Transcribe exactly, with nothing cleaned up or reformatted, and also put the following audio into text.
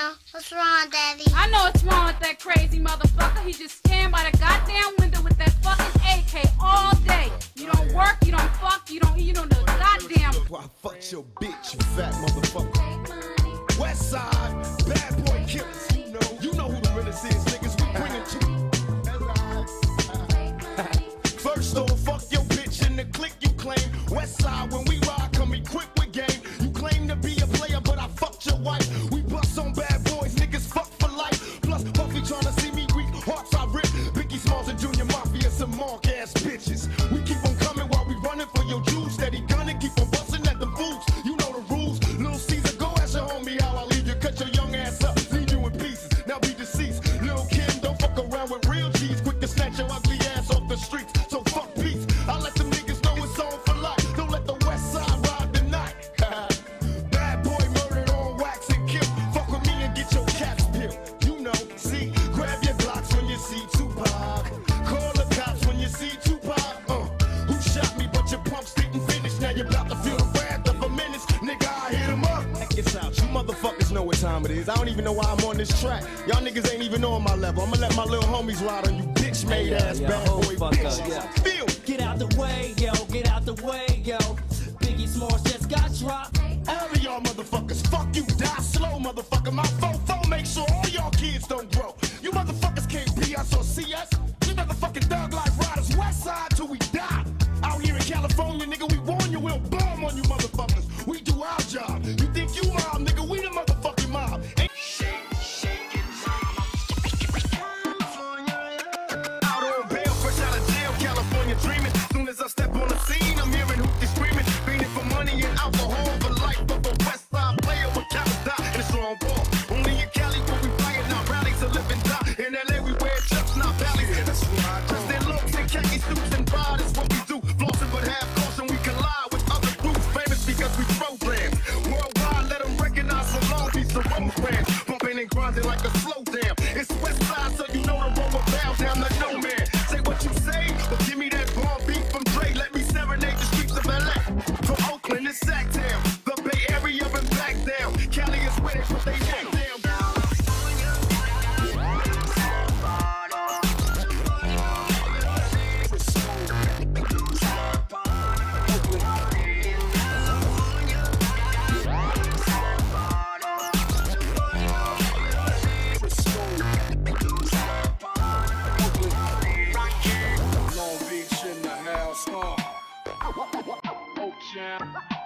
Uh, what's wrong, Daddy? I know what's wrong with that crazy motherfucker. He just stand by the goddamn window with that fucking A K all day. You don't work, you don't fuck, you don't eat, you don't do goddamn. Well, I fucked your bitch, you fat motherfucker. West Side, bad boy killers. You know, you know who the realest is, niggas. We bring it to. First off, fuck your bitch in the clique you claim. West Side, when we ride, come equipped with game. You claim to be a player, but I fucked your wife. We bust on bad boys, niggas fuck for life. Plus, Puffy tryna see me weak, hearts I rip. Biggie Smalls and Junior Mafia, some mark ass bitches. We keep on coming while we running for your Jews. Steady gunning, keep on busting at the fools. You know the rules. Little Caesar, go ask your homie how I leave you. Cut your young ass up, leave you in pieces. Now be deceased. Lil' Kim, don't fuck around with real cheese. Quick to snatch your ugly ass off the streets. So fuck peace. I let them niggas know it's on for life. Don't let the West Side ride the night. Bad boy murdered on wax and kill. Fuck with me and get your caps peeled. You know, see, grab your Glocks when you see Tupac. Call the cops when you see Tupac. Uh, who shot me but your pumps didn't finish. Now you're about to feel the wrath of a menace. Nigga, I hit him up. Check this out, you motherfuckers know what time it is. I don't even know why I'm on this track. Y'all niggas ain't even on my level. I'ma let my little homies ride on you bitch made ass bad boy bitches. Yeah. Feel. Get out the way, yo, get out the way, yo. Biggie Smalls just got dropped. All of y'all motherfuckers, fuck you, die slow, motherfucker. My fofo make sure all y'all kids don't grow. You motherfuckers can't be us or see us. You motherfucking thug like riders, West Side till we die. Out here in California, nigga, we warn you, we'll bomb on you motherfuckers. We do our job. You think you mob, nigga, we the motherfucking mob. Ain't shake, shake it, mama. Out on bail, fresh out of jail, California dreaming. Soon as I step on the scene, I'm hearing hooties screaming. Fiending for money and alcohol for life. But the West Side player with cowards die in a strong ball. Only in Cali where we flying out rallies to live and die. In L A we wear chucks, not valleys. Yeah, that's right. Dressed in looks and khaki suits and pride is what we do. Flossing but have caution, we collide with other groups. Famous because we program. Worldwide, let them recognize the Long Beach, the road brand. Bumping and grinding like a slow jam. It's West Side, so you know the road will bow down to no man. Say what you say, but give me that bomb beat from Dre. Let me serenade the streets of L A. From Oakland to Sacktown, the Bay Area and back down. Cali is where they put they neck down. Long Beach in the house, uh. Oak Jam.